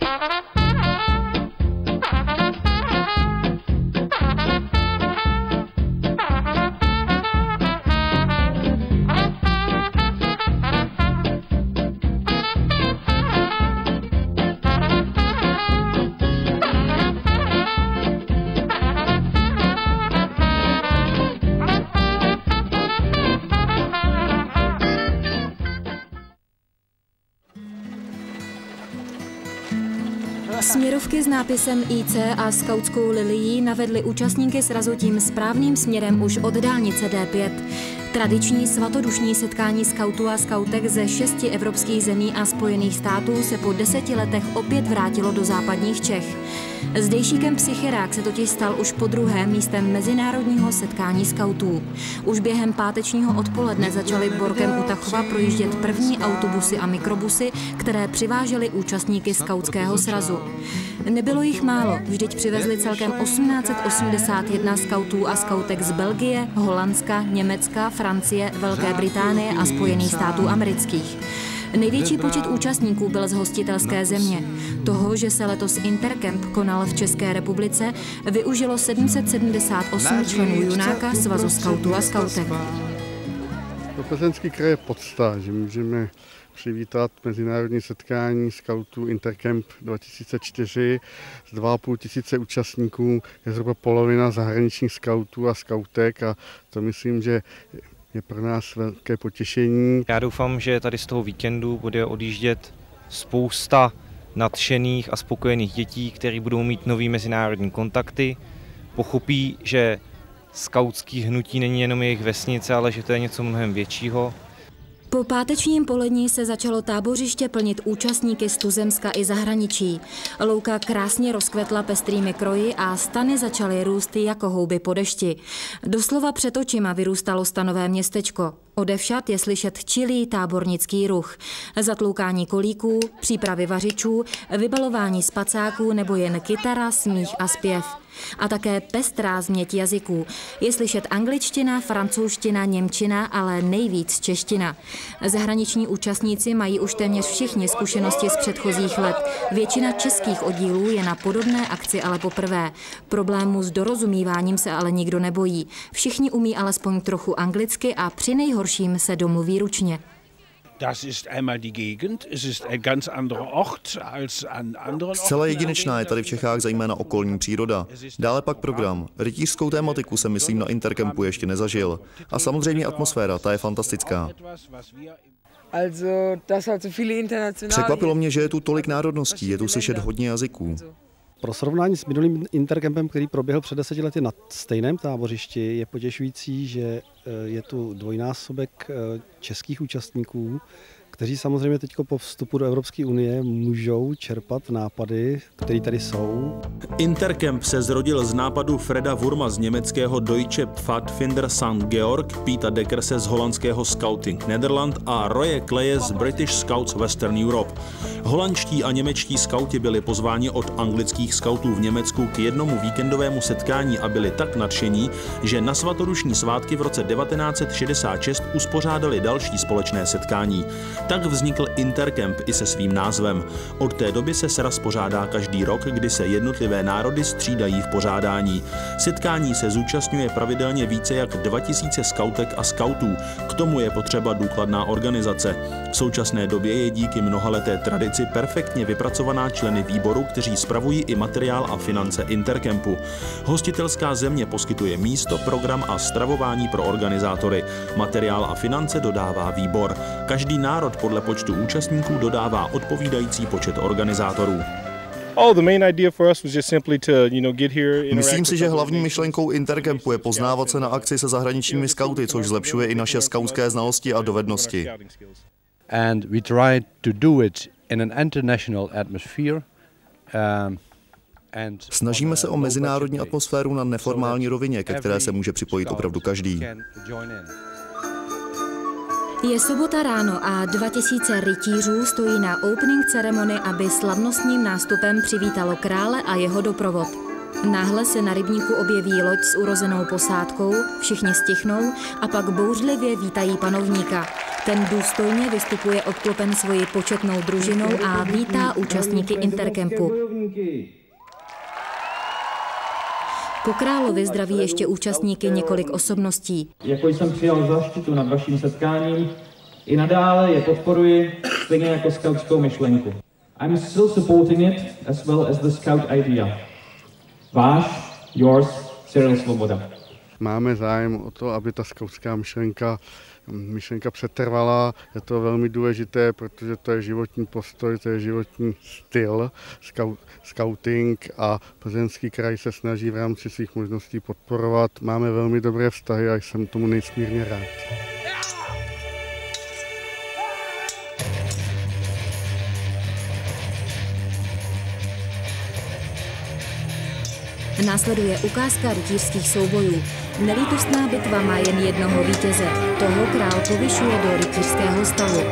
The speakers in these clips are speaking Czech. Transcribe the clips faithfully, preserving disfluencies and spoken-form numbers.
Směrovky s nápisem I C a skautskou lilií navedly účastníky srazu tím správným směrem už od dálnice D pět. Tradiční svatodušní setkání skautů a skautek ze šesti evropských zemí a Spojených států se po deseti letech opět vrátilo do západních Čech. Zdejší kemp Psychirák se totiž stal už po druhé místem mezinárodního setkání skautů. Už během pátečního odpoledne začaly Borkem u Tachova projíždět první autobusy a mikrobusy, které přivážely účastníky skautského srazu. Nebylo jich málo, vždyť přivezli celkem osmnáct set osmdesát jedna skautů a skautek z Belgie, Holandska, Německa, Francie, Velké Británie a Spojených států amerických. Největší počet účastníků byl z hostitelské země. Toho, že se letos Intercamp konal v České republice, využilo sedm set sedmdesát osm členů Junáka Svazu skautů a skautek. Pro Plzeňský kraj je podsta, že můžeme přivítat mezinárodní setkání skautů Intercamp dva tisíce čtyři z dva a půl tisíce účastníků, je zhruba polovina zahraničních skautů a skautek a to myslím, že je pro nás velké potěšení. Já doufám, že tady z toho víkendu bude odjíždět spousta nadšených a spokojených dětí, které budou mít nový mezinárodní kontakty, pochopí, že skautský hnutí není jenom jejich vesnice, ale že to je něco mnohem většího. Po pátečním polední se začalo tábořiště plnit účastníky z tuzemska i zahraničí. Louka krásně rozkvetla pestrými kroji a stany začaly růst jako houby po dešti. Doslova před očima vyrůstalo stanové městečko. Odevšad je slyšet čilý tábornický ruch. Zatloukání kolíků, přípravy vařičů, vybalování spacáků nebo jen kytara, smích a zpěv. A také pestrá změť jazyků. Je slyšet angličtina, francouzština, němčina, ale nejvíc čeština. Zahraniční účastníci mají už téměř všichni zkušenosti z předchozích let. Většina českých oddílů je na podobné akci ale poprvé. Problémů s dorozumíváním se ale nikdo nebojí. Všichni umí alespoň trochu anglicky a při nejhorším se domluví ručně. Zcela jedinečná je tady v Čechách zejména okolní příroda. Dále pak program. Rytířskou tématiku jsem myslím na Intercampu ještě nezažil. A samozřejmě atmosféra, ta je fantastická. Překvapilo mě, že je tu tolik národností, je tu slyšet hodně jazyků. Pro srovnání s minulým Intercampem, který proběhl před deseti lety na stejném tábořišti, je potěšující, že je tu dvojnásobek českých účastníků, kteří samozřejmě teď po vstupu do Evropské unie můžou čerpat nápady, které tady jsou. Intercamp se zrodil z nápadu Freda Wurma z německého Deutsche Pfadfinder Sankt Georg, Peta Deckerse z holandského Scouting Nederland a Roye Kleje z British Scouts Western Europe. Holandští a němečtí skauti byli pozváni od anglických skautů v Německu k jednomu víkendovému setkání a byli tak nadšení, že na svatodušní svátky v roce devatenáct set šedesát šest uspořádali další společné setkání. Tak vznikl Intercamp i se svým názvem. Od té doby se sraz pořádá každý rok, kdy se jednotlivé národy střídají v pořádání. Setkání se zúčastňuje pravidelně více jak dva tisíce skautek a skautů. K tomu je potřeba důkladná organizace. V současné době je díky mnohaleté tradici perfektně vypracovaná členy výboru, kteří spravují i materiál a finance Intercampu. Hostitelská země poskytuje místo, program a stravování pro organizátory. Materiál a finance dodává výbor. Každý národ podle počtu účastníků dodává odpovídající počet organizátorů. Myslím si, že hlavní myšlenkou Intercampu je poznávat se na akci se zahraničními skauty, což zlepšuje i naše skautské znalosti a dovednosti. And we try to do it in an international atmosphere. Um, Snažíme se o mezinárodní atmosféru na neformální rovině, ke které se může připojit opravdu každý. Je sobota ráno a dva tisíce rytířů stojí na opening ceremony, aby slavnostním nástupem přivítalo krále a jeho doprovod. Náhle se na rybníku objeví loď s urozenou posádkou, všichni stichnou a pak bouřlivě vítají panovníka. Ten důstojně vystupuje obklopen svoji početnou družinou a vítá účastníky interkempu. Po královi zdraví ještě účastníky několik osobností. Jako jsem přijal záštitu nad vaším setkáním, i nadále je podporuji, stejně jako skautskou myšlenku. I'm still supporting it as well as the scout idea. Váš, yours, Cyril Svoboda. Máme zájem o to, aby ta skautská myšlenka, myšlenka přetrvala. Je to velmi důležité, protože to je životní postoj, to je životní styl, skauting, a Plzeňský kraj se snaží v rámci svých možností podporovat. Máme velmi dobré vztahy a jsem tomu nesmírně rád. Následuje ukázka rytířských soubojů. Nelítostná bitva má jen jednoho vítěze. Toho král povyšuje do rytířského stavu.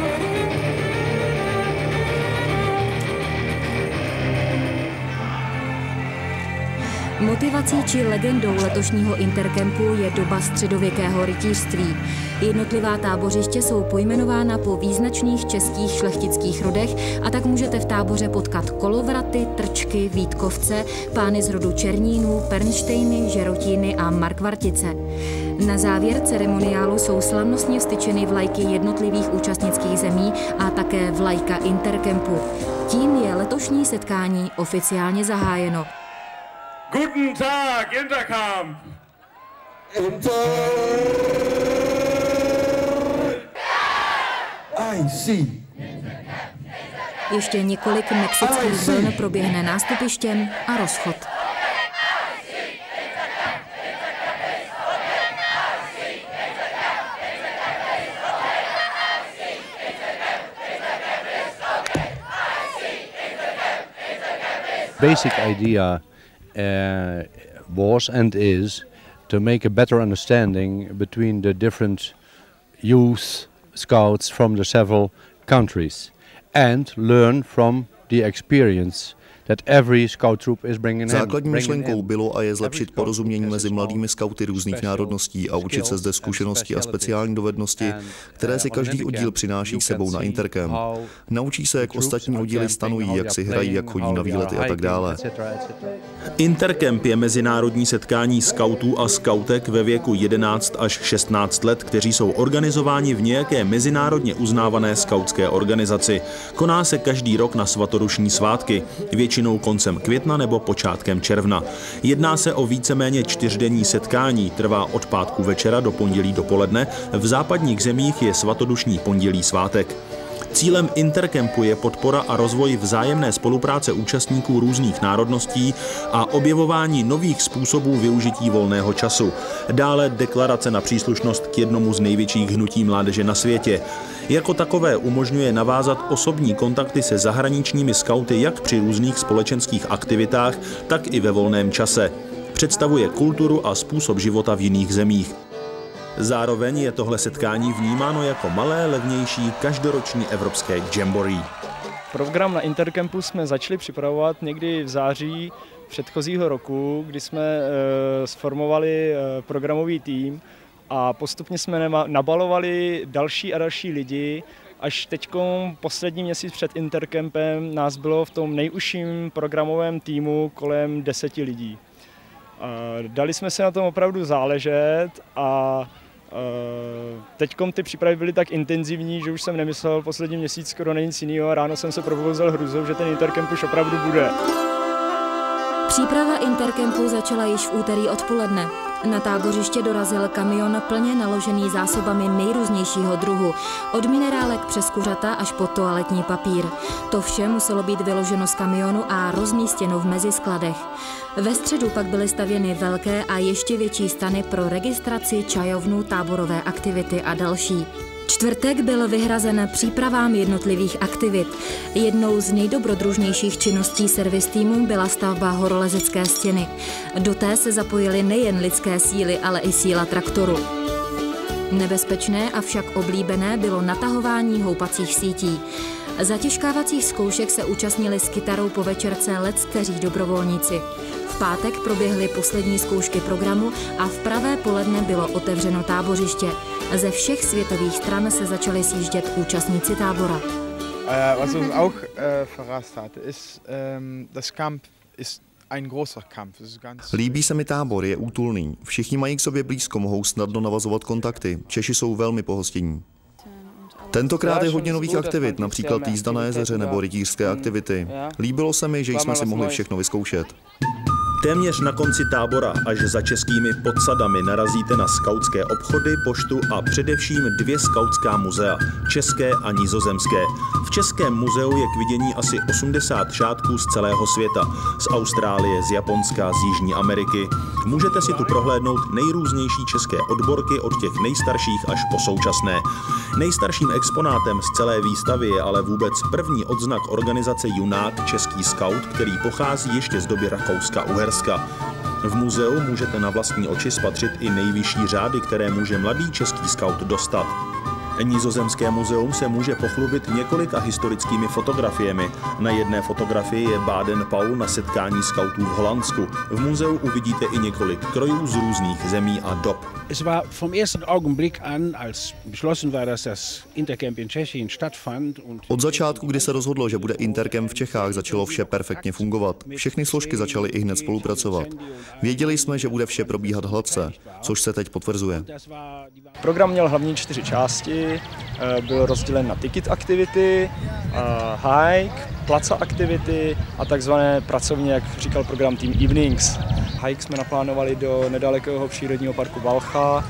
Motivací či legendou letošního interkempu je doba středověkého rytířství. Jednotlivá tábořiště jsou pojmenována po význačných českých šlechtických rodech a tak můžete v táboře potkat kolovraty, trčky, vítkovce, pány z rodu Černínů, Pernštejny, Žerotíny a Markvartice. Na závěr ceremoniálu jsou slavnostně vstyčeny vlajky jednotlivých účastnických zemí a také vlajka interkempu. Tím je letošní setkání oficiálně zahájeno. Guten Tag, Intercamp! Inter... I see. Ještě několik mexických vln proběhne nástupištěm a rozchod. Basic idea uh, was and is to make a better understanding between the different youth scouts from the several countries and learn from the experience that every scout troop is bringing in. Základní myšlenkou bylo a je zlepšit porozumění mezi mladými skauty různých národností a učit se zde zkušenosti a speciální dovednosti, které si každý oddíl přináší sebou na intercamp. Naučí se, jak ostatní oddíly stanují, jak si hrají, jak chodí na výlety a tak dále. Intercamp je mezinárodní setkání skautů a skautek ve věku jedenáct až šestnáct let, kteří jsou organizováni v nějaké mezinárodně uznávané skautské organizaci. Koná se každý rok na svatodušní svátky, většinou koncem května nebo počátkem června. Jedná se o víceméně čtyřdenní setkání, trvá od pátku večera do pondělí dopoledne, v západních zemích je svatodušní pondělí svátek. Cílem intercampu je podpora a rozvoj vzájemné spolupráce účastníků různých národností a objevování nových způsobů využití volného času. Dále deklarace na příslušnost k jednomu z největších hnutí mládeže na světě. Jako takové umožňuje navázat osobní kontakty se zahraničními skauty jak při různých společenských aktivitách, tak i ve volném čase. Představuje kulturu a způsob života v jiných zemích. Zároveň je tohle setkání vnímáno jako malé, levnější, každoroční evropské jamboree. Program na intercampu jsme začali připravovat někdy v září předchozího roku, kdy jsme e, sformovali e, programový tým a postupně jsme nabalovali další a další lidi, až teď poslední měsíc před intercampem nás bylo v tom nejužším programovém týmu kolem deseti lidí. E, dali jsme se na tom opravdu záležet a teď ty přípravy byly tak intenzivní, že už jsem nemyslel poslední měsíc skoro na nic jiného. Ráno jsem se probouzel hrůzou, že ten intercamp už opravdu bude. Příprava intercampu začala již v úterý odpoledne. Na tábořiště dorazil kamion plně naložený zásobami nejrůznějšího druhu, od minerálek přes kuřata až po toaletní papír. To vše muselo být vyloženo z kamionu a rozmístěno v meziskladech. Ve středu pak byly stavěny velké a ještě větší stany pro registraci, čajovnu, táborové aktivity a další. Čtvrtek byl vyhrazen přípravám jednotlivých aktivit. Jednou z nejdobrodružnějších činností servis týmu byla stavba horolezecké stěny. Do té se zapojily nejen lidské síly, ale i síla traktoru. Nebezpečné, avšak oblíbené bylo natahování houpacích sítí. Zatěžkávacích zkoušek se účastnili s kytarou po večerce leckteří dobrovolníci. V pátek proběhly poslední zkoušky programu a v pravé poledne bylo otevřeno tábořiště. Ze všech světových stran se začali sjíždět účastníci tábora. Was uns auch verrast hat, ist das Camp ist ein großer Kampf. Líbí se mi tábor, je útulný. Všichni mají k sobě blízko, mohou snadno navazovat kontakty. Češi jsou velmi pohostinní. Tentokrát je hodně nových aktivit, například jízda na jezeře nebo rytířské aktivity. Líbilo se mi, že jsme si mohli všechno vyzkoušet. Téměř na konci tábora až za českými podsadami narazíte na skautské obchody, poštu a především dvě skautská muzea, české a nizozemské. V Českém muzeu je k vidění asi osmdesát šátků z celého světa, z Austrálie, z Japonska, z Jižní Ameriky. Můžete si tu prohlédnout nejrůznější české odborky od těch nejstarších až po současné. Nejstarším exponátem z celé výstavy je ale vůbec první odznak organizace Junák Český skaut, který pochází ještě z doby Rakouska-Uherska. V muzeu můžete na vlastní oči spatřit i nejvyšší řády, které může mladý český skaut dostat. Nizozemské muzeum se může pochlubit několika historickými fotografiemi. Na jedné fotografii je Baden-Paul na setkání skautů v Holandsku. V muzeu uvidíte i několik krojů z různých zemí a dob. Es war vom ersten Augenblick an, als beschlossen war, dass das Intercamp in Tschechien stattfand. Od začátku, kdy se rozhodlo, že bude Intercamp v Čechách, začalo vše perfektně fungovat. Všechny složky začaly i hned spolupracovat. Věděli jsme, že bude vše probíhat hladce, což se teď potvrzuje. Program měl hlavní čtyři části, byl rozdělen na ticket aktivity, hike, placa aktivity a takzvané pracovně, jak říkal program Team Evenings. Hike jsme naplánovali do nedalekého přírodního parku Valcha.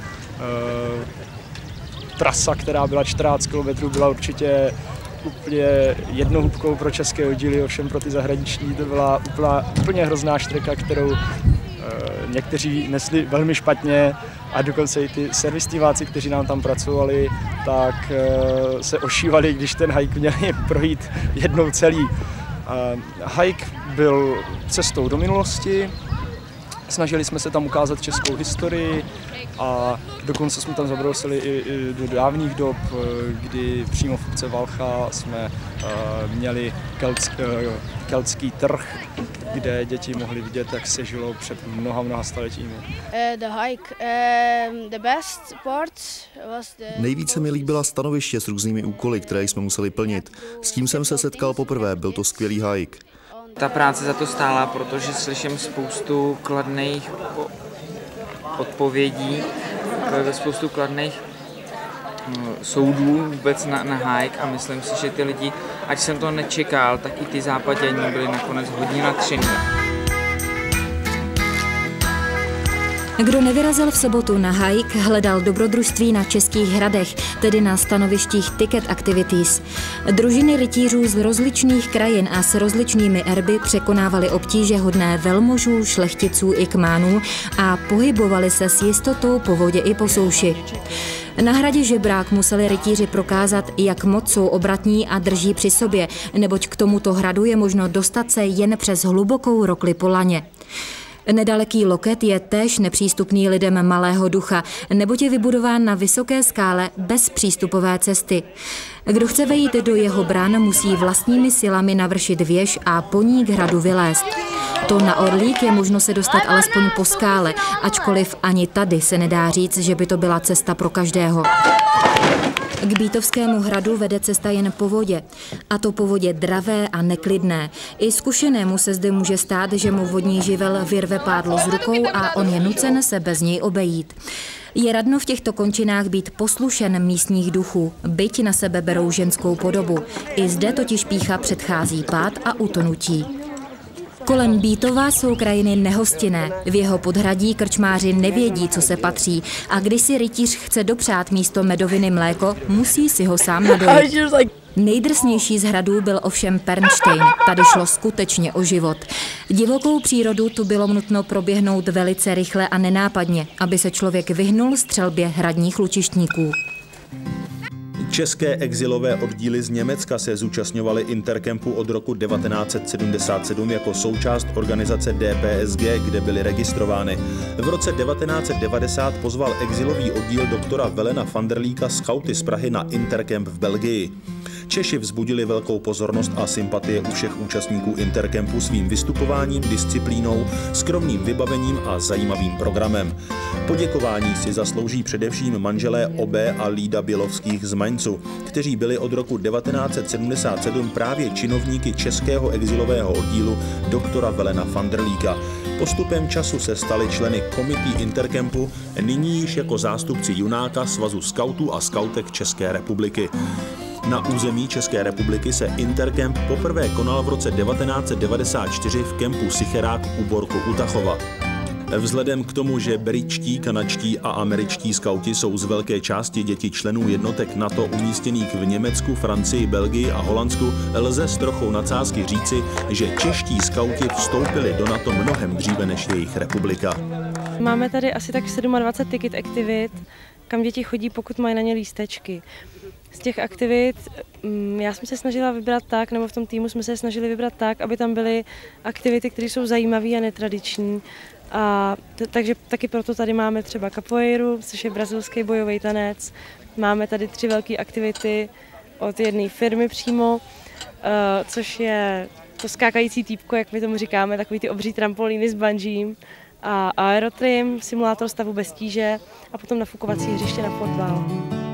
Trasa, která byla čtrnáct kilometrů, byla určitě úplně jednohubkou pro české oddíly, ovšem pro ty zahraniční to byla úplná, úplně hrozná štreka, kterou někteří nesli velmi špatně a dokonce i ty servistíváci, kteří nám tam pracovali, tak se ošívali, když ten hike měli projít jednou celý. Hike byl cestou do minulosti, snažili jsme se tam ukázat českou historii a dokonce jsme tam zabrousili i, i do dávných dob, kdy přímo v obce Valcha jsme měli keltsk, keltský trh, kde děti mohly vidět, jak se žilo před mnoha, mnoha staletími. Nejvíce mi líbila stanoviště s různými úkoly, které jsme museli plnit. S tím jsem se setkal poprvé, byl to skvělý hike. Ta práce za to stála, protože slyším spoustu kladných odpovědí, spoustu kladných soudů vůbec na, na hike a myslím si, že ty lidi, ať jsem to nečekal, tak i ty západění byli nakonec hodně nadšení. Kdo nevyrazil v sobotu na hike, hledal dobrodružství na Českých hradech, tedy na stanovištích Ticket Activities. Družiny rytířů z rozličných krajin a s rozličnými erby překonávaly obtíže hodné velmožů, šlechticů i kmánů a pohybovali se s jistotou po vodě i po souši. Na hradě Žebrák museli rytíři prokázat, jak moc jsou obratní a drží při sobě, neboť k tomuto hradu je možno dostat se jen přes hlubokou rokli po laně. Nedaleký Loket je též nepřístupný lidem malého ducha, neboť je vybudován na vysoké skále bez přístupové cesty. Kdo chce vejít do jeho brán, musí vlastními silami navršit věž a po ní k hradu vylézt. To na Orlík je možno se dostat alespoň po skále, ačkoliv ani tady se nedá říct, že by to byla cesta pro každého. K Bítovskému hradu vede cesta jen po vodě, a to po vodě dravé a neklidné. I zkušenému se zde může stát, že mu vodní živel vyrve pádlo z rukou a on je nucen se bez něj obejít. Je radno v těchto končinách být poslušen místních duchů, byť na sebe berou ženskou podobu. I zde totiž pýcha předchází pád a utonutí. Kolem Bítova jsou krajiny nehostinné. V jeho podhradí krčmáři nevědí, co se patří. A když si rytíř chce dopřát místo medoviny mléko, musí si ho sám nadojit. Nejdrsnější z hradů byl ovšem Pernštejn. Tady šlo skutečně o život. Divokou přírodu tu bylo nutno proběhnout velice rychle a nenápadně, aby se člověk vyhnul střelbě hradních lučištníků. České exilové oddíly z Německa se zúčastňovaly Intercampu od roku devatenáct set sedmdesát sedm jako součást organizace D P S G, kde byly registrovány. V roce devatenáct set devadesát pozval exilový oddíl doktora Velena van der Líka skauty z Prahy na Intercamp v Belgii. Češi vzbudili velkou pozornost a sympatie u všech účastníků Intercampu svým vystupováním, disciplínou, skromným vybavením a zajímavým programem. Poděkování si zaslouží především manželé Obé a Lída Bělovských z Mainzu, kteří byli od roku devatenáct set sedmdesát sedm právě činovníky českého exilového oddílu doktora Velena van der Líka. Postupem času se stali členy komití Intercampu, nyní již jako zástupci junáka Svazu skautů a skautek České republiky. Na území České republiky se Intercamp poprvé konal v roce devatenáct set devadesát čtyři v kempu Sicherák u Borku u Tachova. Vzhledem k tomu, že britští, kanadští a američtí skauti jsou z velké části děti členů jednotek NATO umístěných v Německu, Francii, Belgii a Holandsku, lze s trochou nadsázky říci, že čeští skauti vstoupili do NATO mnohem dříve než jejich republika. Máme tady asi tak dvacet sedm ticket aktivit, kam děti chodí, pokud mají na ně lístečky. Z těch aktivit já jsem se snažila vybrat tak, nebo v tom týmu jsme se snažili vybrat tak, aby tam byly aktivity, které jsou zajímavé a netradiční. A t- takže taky proto tady máme třeba capoeiru, což je brazilský bojový tanec. Máme tady tři velké aktivity od jedné firmy přímo, uh, což je to skákající týpko, jak my tomu říkáme, takový ty obří trampolíny s bungee, a aerotrim, simulátor stavu bez tíže a potom nafukovací hřiště na fotbal.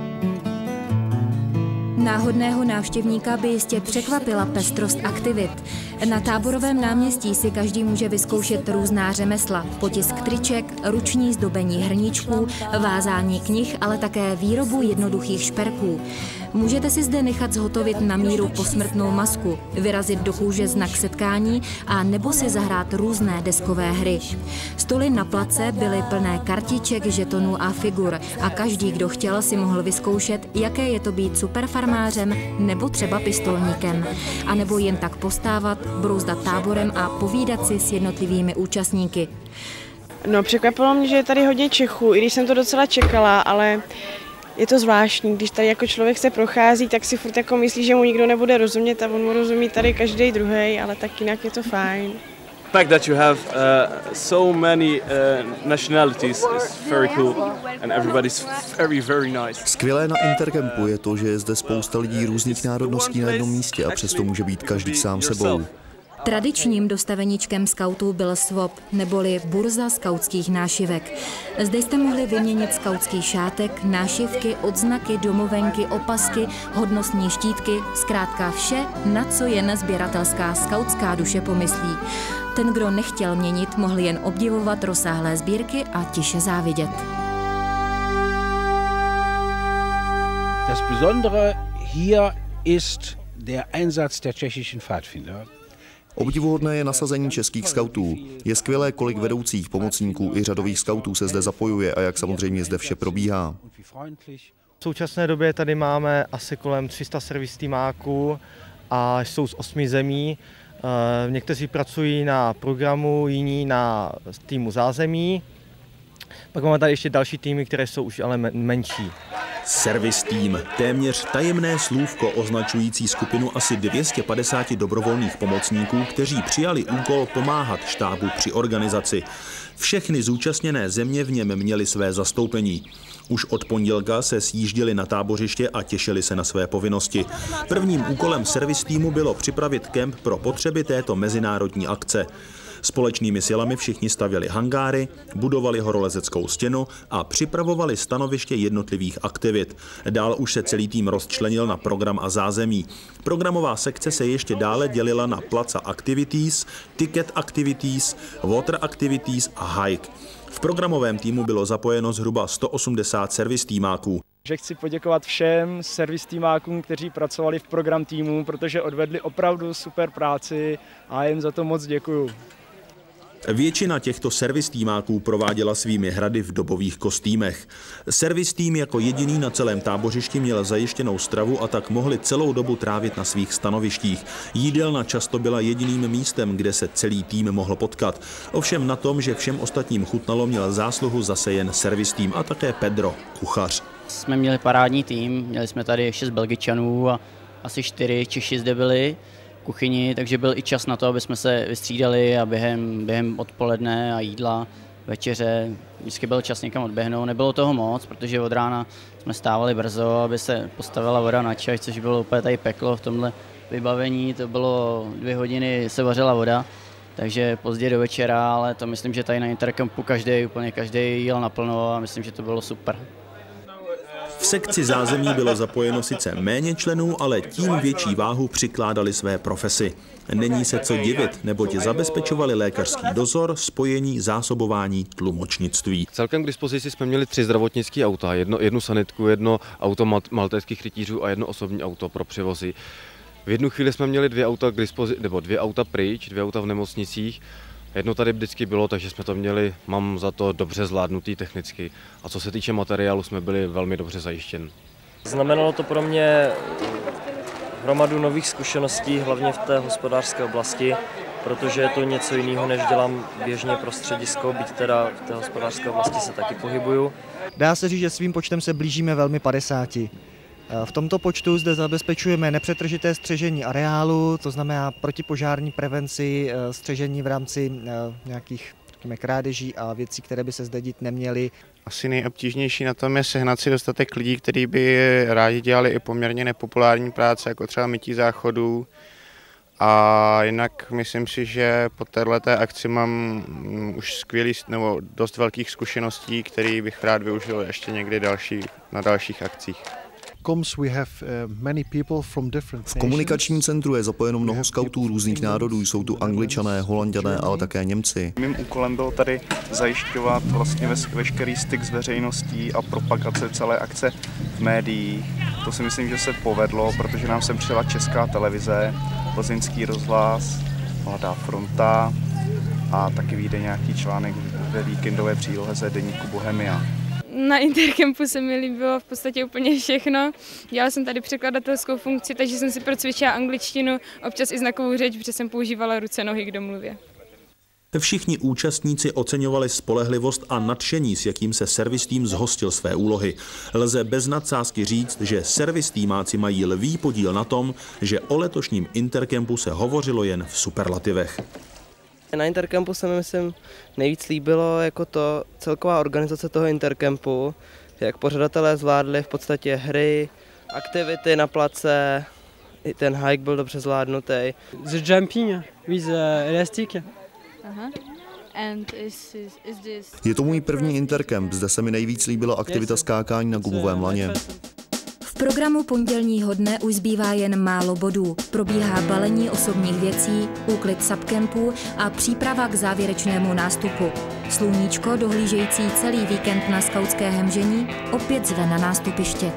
Náhodného návštěvníka by jistě překvapila pestrost aktivit. Na Táborovém náměstí si každý může vyzkoušet různá řemesla, potisk triček, ruční zdobení hrníčků, vázání knih, ale také výrobu jednoduchých šperků. Můžete si zde nechat zhotovit na míru posmrtnou masku, vyrazit do kůže znak setkání a nebo si zahrát různé deskové hry. Stoly na place byly plné kartiček, žetonů a figur a každý, kdo chtěl, si mohl vyzkoušet, jaké je to být superfarmářem nebo třeba pistolníkem. A nebo jen tak postávat, brouzdat táborem a povídat si s jednotlivými účastníky. No, překvapilo mě, že je tady hodně Čechů, i když jsem to docela čekala, ale je to zvláštní, když tady jako člověk se prochází, tak si furt jako myslí, že mu nikdo nebude rozumět a on mu rozumí tady každý druhý, ale tak jinak je to fajn. The fact that you have uh, so many uh, nationalities is very cool and everybody's very very nice. Skvělé na Intercampu je to, že je zde spousta lidí různých národností na jednom místě a přesto může být každý sám sebou. Tradičním dostaveníčkem skautů byl swap, neboli burza skautských nášivek. Zde jste mohli vyměnit skautský šátek, nášivky, odznaky, domovenky, opasky, hodnostní štítky, zkrátka vše, na co jen sběratelská skautská duše pomyslí. Ten, kdo nechtěl měnit, mohl jen obdivovat rozsáhlé sbírky a tiše závidět. Das Besondere hier ist der Einsatz der tschechischen Pfadfinder. Obdivuhodné je nasazení českých skautů. Je skvělé, kolik vedoucích, pomocníků i řadových skautů se zde zapojuje a jak samozřejmě zde vše probíhá. V současné době tady máme asi kolem tři sta servis týmáků a jsou z osmi zemí. Někteří pracují na programu, jiní na týmu zázemí. Pak máme tady ještě další týmy, které jsou už ale menší. Servis tým, téměř tajemné slůvko označující skupinu asi dvě stě padesát dobrovolných pomocníků, kteří přijali úkol pomáhat štábu při organizaci. Všechny zúčastněné země v něm měly své zastoupení. Už od pondělka se sjížděli na tábořiště a těšili se na své povinnosti. Prvním úkolem servis týmu bylo připravit kemp pro potřeby této mezinárodní akce. Společnými silami všichni stavěli hangáry, budovali horolezeckou stěnu a připravovali stanoviště jednotlivých aktivit. Dál už se celý tým rozčlenil na program a zázemí. Programová sekce se ještě dále dělila na Plaza Activities, Ticket Activities, Water Activities a Hike. V programovém týmu bylo zapojeno zhruba sto osmdesát servis týmáků. Že chci poděkovat všem servis týmákům, kteří pracovali v program týmu, protože odvedli opravdu super práci a jim za to moc děkuju. Většina těchto servis týmáků prováděla svými hrady v dobových kostýmech. Servis tým jako jediný na celém tábořišti měl zajištěnou stravu a tak mohli celou dobu trávit na svých stanovištích. Jídelna často byla jediným místem, kde se celý tým mohl potkat. Ovšem na tom, že všem ostatním chutnalo, měl zásluhu zase jen servis tým a také Pedro, kuchař. Jsme měli parádní tým, měli jsme tady šest Belgičanů a asi čtyři Češi zde byli v kuchyni, takže byl i čas na to, aby jsme se vystřídali a během, během odpoledne a jídla, večeře, vždycky byl čas někam odběhnout. Nebylo toho moc, protože od rána jsme stávali brzo, aby se postavila voda na čaj, což bylo úplně tady peklo v tomhle vybavení. To bylo dvě hodiny, se vařila voda, takže pozdě do večera, ale to myslím, že tady na Intercampu každý, úplně každý jel naplno a myslím, že to bylo super. V sekci zázemí bylo zapojeno sice méně členů, ale tím větší váhu přikládali své profesi. Není se co divit, neboť zabezpečovali lékařský dozor, spojení, zásobování, tlumočnictví. Celkem k dispozici jsme měli tři zdravotnické auta, jedno, jednu sanitku, jedno auto maltéských rytířů a jedno osobní auto pro převozy. V jednu chvíli jsme měli dvě auta k dispozici, nebo dvě auta pryč, dvě auta v nemocnicích. Jedno tady vždycky bylo, takže jsme to měli, mám za to, dobře zvládnutý technicky. A co se týče materiálu, jsme byli velmi dobře zajištěni. Znamenalo to pro mě hromadu nových zkušeností, hlavně v té hospodářské oblasti, protože je to něco jiného, než dělám běžně pro středisko, byť teda v té hospodářské oblasti se taky pohybuju. Dá se říct, že svým počtem se blížíme velmi padesáti. V tomto počtu zde zabezpečujeme nepřetržité střežení areálu, to znamená protipožární prevenci, střežení v rámci nějakých krádeží a věcí, které by se zde dít neměly. Asi nejobtížnější na tom je sehnat si dostatek lidí, kteří by rádi dělali i poměrně nepopulární práce, jako třeba mytí záchodů. A jinak myslím si, že po této akci mám už skvělý nebo dost velkých zkušeností, které bych rád využil ještě někdy další, na dalších akcích. V komunikačním centru je zapojeno mnoho skautů různých národů, jsou tu Angličané, Holanďané, ale také Němci. Mým úkolem bylo tady zajišťovat vlastně veškerý styk s veřejností a propagace celé akce v médiích. To si myslím, že se povedlo, protože nám sem přijela Česká televize, Plzeňský rozhlas, Mladá fronta a taky vyjde nějaký článek ve víkendové příloze ze deníku Bohemia. Na Intercampu se mi líbilo v podstatě úplně všechno. Dělala jsem tady překladatelskou funkci, takže jsem si procvičila angličtinu, občas i znakovou řeč, protože jsem používala ruce, nohy k domluvě. Všichni účastníci oceňovali spolehlivost a nadšení, s jakým se servis tým zhostil své úlohy. Lze bez nadsázky říct, že servis týmáci mají lví podíl na tom, že o letošním Intercampu se hovořilo jen v superlativech. Na Intercampu se mi, myslím, nejvíc líbilo jako to celková organizace toho Intercampu, jak pořadatelé zvládli v podstatě hry, aktivity na place, i ten hike byl dobře zvládnutý. The jumping with uh, elastic. Uh-huh. And is, is, is this... Je to můj první Intercamp, zde se mi nejvíc líbila aktivita skákání na gumovém laně. V programu pondělního dne už zbývá jen málo bodů. Probíhá balení osobních věcí, úklid subcampů a příprava k závěrečnému nástupu. Sluníčko, dohlížející celý víkend na skautské hemžení, opět zve na nástupiště.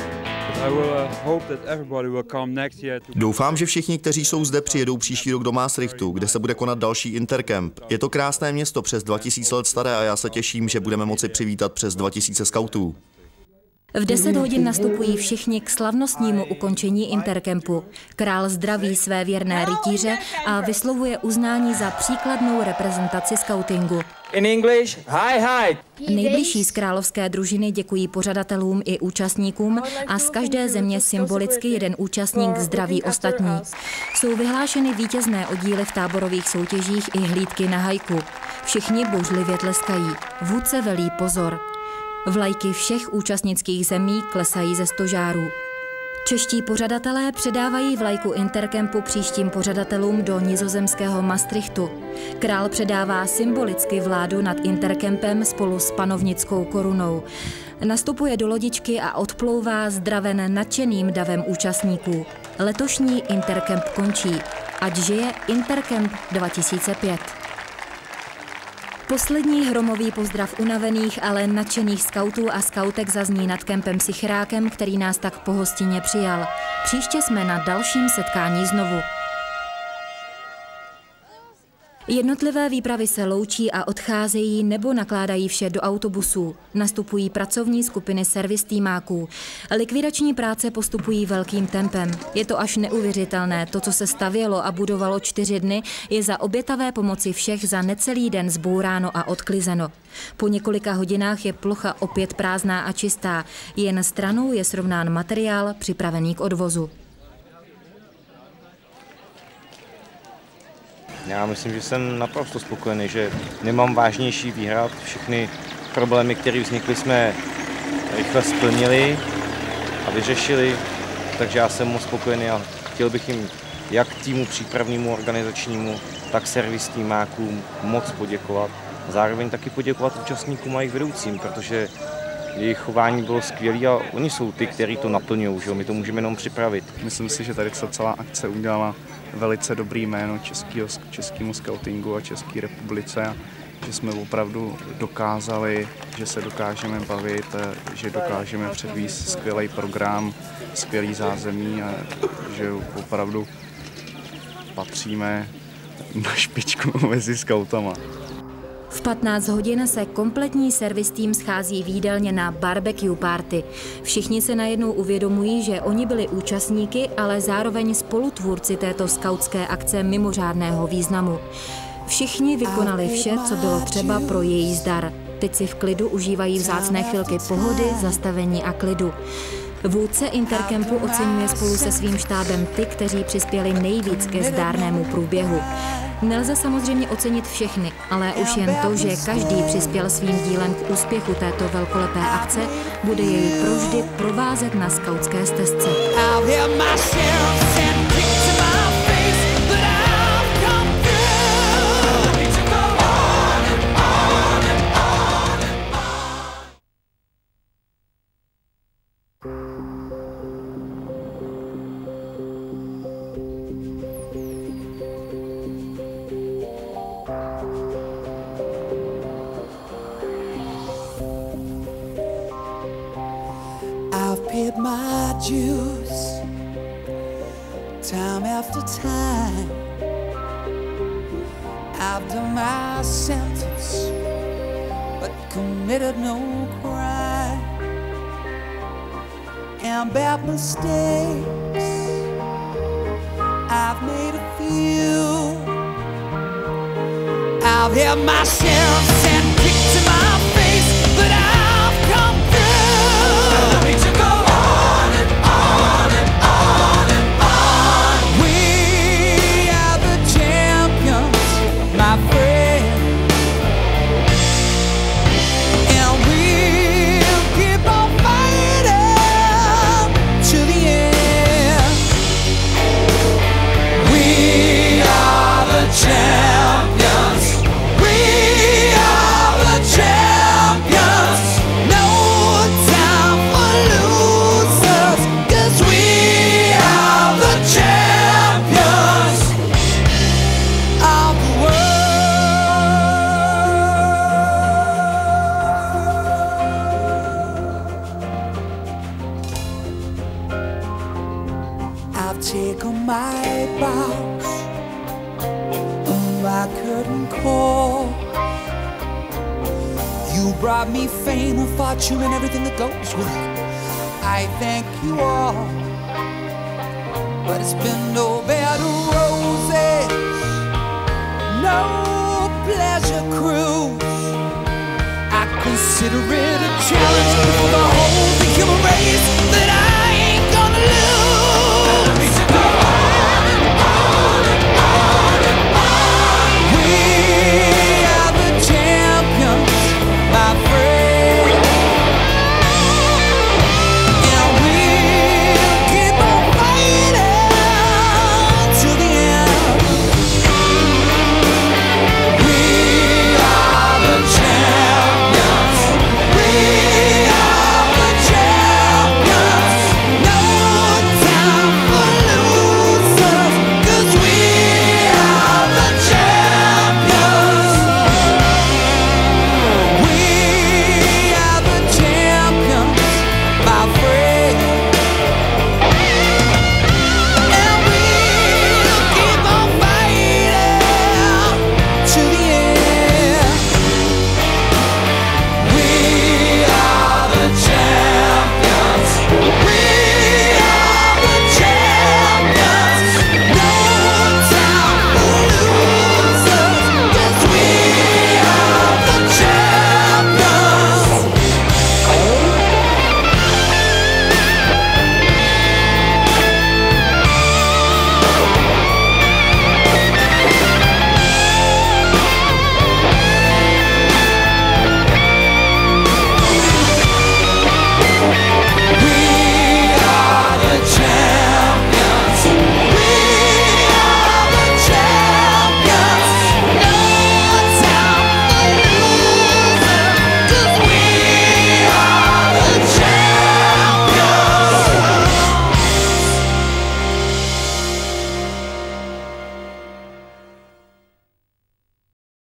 Doufám, že všichni, kteří jsou zde, přijedou příští rok do Maastrichtu, kde se bude konat další Intercamp. Je to krásné město, přes dva tisíce let staré, a já se těším, že budeme moci přivítat přes dva tisíce skautů. V deset hodin nastupují všichni k slavnostnímu ukončení Intercampu. Král zdraví své věrné rytíře a vyslovuje uznání za příkladnou reprezentaci skautingu. In English, hi hi. Nejbližší z královské družiny děkují pořadatelům i účastníkům a z každé země symbolicky jeden účastník zdraví ostatní. Jsou vyhlášeny vítězné oddíly v táborových soutěžích i hlídky na hajku. Všichni bouřlivě tleskají. Vůdce velí pozor. Vlajky všech účastnických zemí klesají ze stožárů. Čeští pořadatelé předávají vlajku Intercampu příštím pořadatelům do nizozemského Maastrichtu. Král předává symbolicky vládu nad Intercampem spolu s panovnickou korunou. Nastupuje do lodičky a odplouvá zdraven nadšeným davem účastníků. Letošní Intercamp končí. Ať žije Intercamp dva tisíce pět. Poslední hromový pozdrav unavených, ale nadšených skautů a skautek zazní nad kempem Sichrákem, který nás tak pohostinně přijal. Příště jsme na dalším setkání znovu. Jednotlivé výpravy se loučí a odcházejí nebo nakládají vše do autobusů. Nastupují pracovní skupiny servis týmáků. Likvidační práce postupují velkým tempem. Je to až neuvěřitelné. To, co se stavělo a budovalo čtyři dny, je za obětavé pomoci všech za necelý den zbouráno a odklizeno. Po několika hodinách je plocha opět prázdná a čistá. Jen stranou je srovnán materiál připravený k odvozu. Já myslím, že jsem naprosto spokojený, že nemám vážnější výhrad. Všechny problémy, které vznikly, jsme rychle splnili a vyřešili, takže já jsem moc spokojený a chtěl bych jim jak týmu přípravnému organizačnímu, tak servis týmákům moc poděkovat. Zároveň taky poděkovat účastníkům a jejich vedoucím, protože jejich chování bylo skvělé a oni jsou ty, kteří to naplňují, že my to můžeme jenom připravit. Myslím si, že tady ta celá akce udělala velice dobrý jméno českého, českému skautingu a České republice a že jsme opravdu dokázali, že se dokážeme bavit, že dokážeme předvést skvělý program, skvělý zázemí a že opravdu patříme na špičku mezi skautama. V patnáct hodin se kompletní servis tým schází v jídelně na barbecue party. Všichni se najednou uvědomují, že oni byli účastníky, ale zároveň spolutvůrci této skautské akce mimořádného významu. Všichni vykonali vše, co bylo třeba pro její zdar. Teď si v klidu užívají vzácné chvilky pohody, zastavení a klidu. Vůdce Intercampu oceňuje spolu se svým štábem ty, kteří přispěli nejvíc ke zdárnému průběhu. Nelze samozřejmě ocenit všechny, ale už jen to, že každý přispěl svým dílem k úspěchu této velkolepé akce, bude jej provždy provázet na skautské stezce. I've paid my dues time after time. I've done my sentence but committed no crime. And bad mistakes I've made a few. I've had myself sent kicks in my face, but I've come through. We to go on and on and on and on. We are the champions, my friend, and we'll keep on fighting to the end. We are the champions. We are the champions. No time for losers, 'cause we are the champions of the world. I've taken my bows on my curtain call. You brought me fame and fortune and everything that goes with it. I thank you all, but it's been no bed of roses, no pleasure cruise. I consider it a challenge for the whole human race.